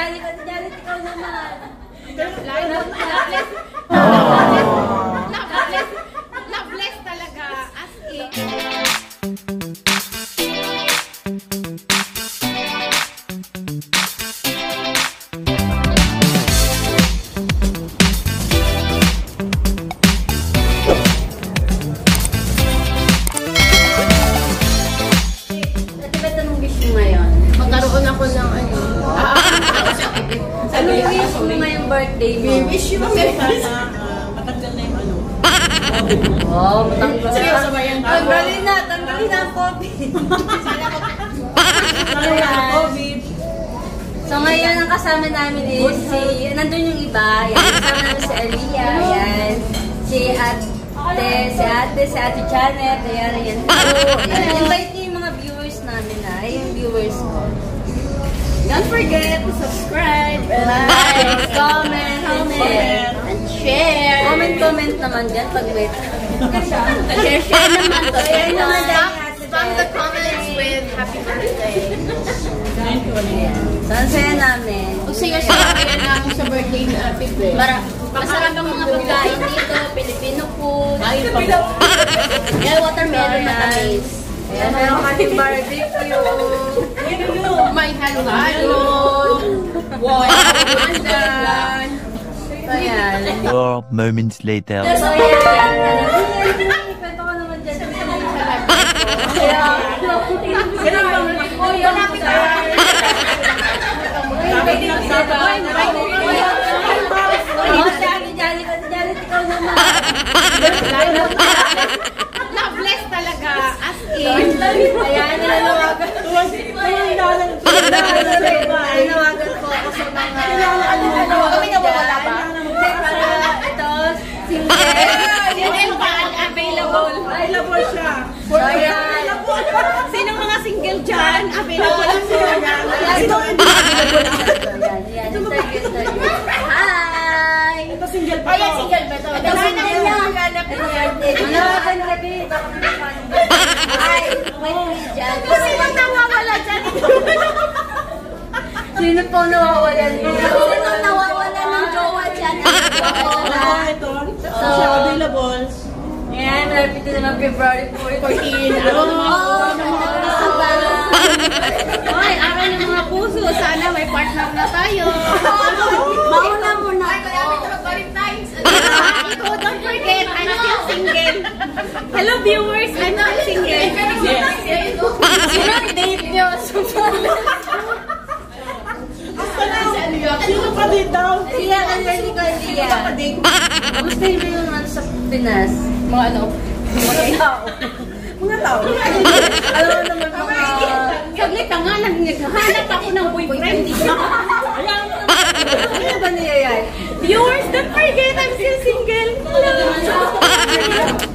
Janet, ikaw naman. Loveless talaga. As in. Magkaroon ako ng ano. Ano yung wish mo ngayong birthday mo? Wish mo sana matanggal na yung ano. Oh, matanggal na. Tanggalin na ang COVID. Tanggalin na ang COVID. So ngayon ang kasama namin is nandun yung iba. Yan, kasama namin si Aliyah. Yan. Si Ate Janet. Ayan. Invite niyo yung mga viewers namin na. Yung viewers ko. Don't forget to subscribe, Like, comment, and share. Comment naman dyan pag wait. Share naman to. Ayan naman dyan. Spam the comments with happy birthday. So, ang saya namin. Kung siya namin sa birthday ni Ate Beth. Masarap ang mga pagkain dito, Filipino food. Yan, watermelon na tamis. Ayan, meron kami barbecue. May halo-halo. Wow, pandan. Ayan. 4 moments later. So, ayan. Kwento ko naman dyan. Janet, ikaw naman. Loveless talaga. As in. Ayan, nilalawagan. Nilalawagan ko ako sa mga... Kami nawawala ba? Ito, single. Single ba? Available. Available siya. Ayan. Sinong mga single dyan? Available ang sila. Ayan, interview. Hi! Ito single pa. Ayan, single ba ito? Ito single niya. Nalawagan kami. Hi! Sino nawawala dyan? Sino po nawawala dito? Sino nawawala ng jowa dyan? Ito. Siya available. Ayan, malapit na naman February 14. Hoy, aral ng mga puso. Sana may partner na tayo. Mauna muna ako. Don't forget, I'm still single. Hello viewers, I'm still single. Sino ang date nyo? Sino pa din daw? Aliyah, ang ready ko, Aliyah. Kamusta yung mga sa Pinas? Mga ano? Mga tao. Alam mo naman mga... Saglit nga, naghahanap ako ng boyfriend. Ano ba niya yan? Viewers, don't forget, I'm still single. Hello.